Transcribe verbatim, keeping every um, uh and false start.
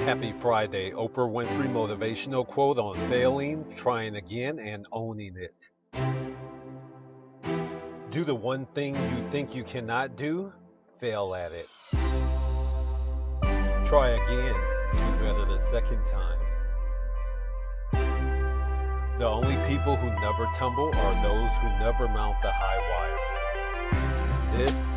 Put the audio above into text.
Happy Friday. Oprah Winfrey Motivational quote on failing, trying again, and owning it. Do the one thing you think you cannot do, fail at it. Try again, do better the second time. The only people who never tumble are those who never mount the high wire. This